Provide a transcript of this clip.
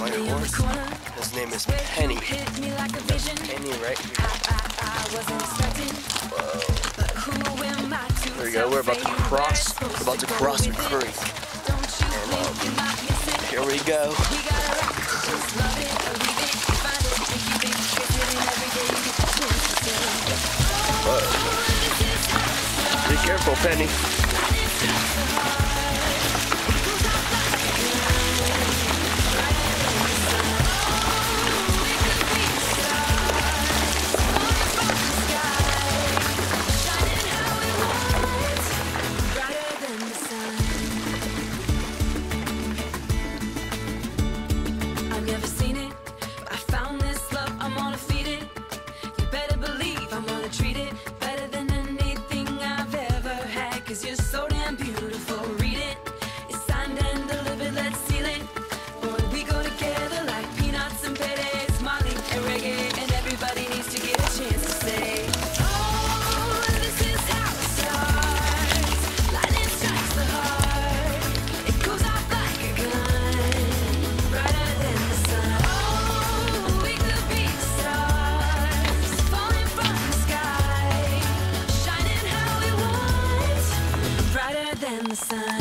my horse. His name is Penny. Penny right here. Whoa. There we go. We're about to cross. A creek. And here we go. Whoa. Be careful, Penny. The sun.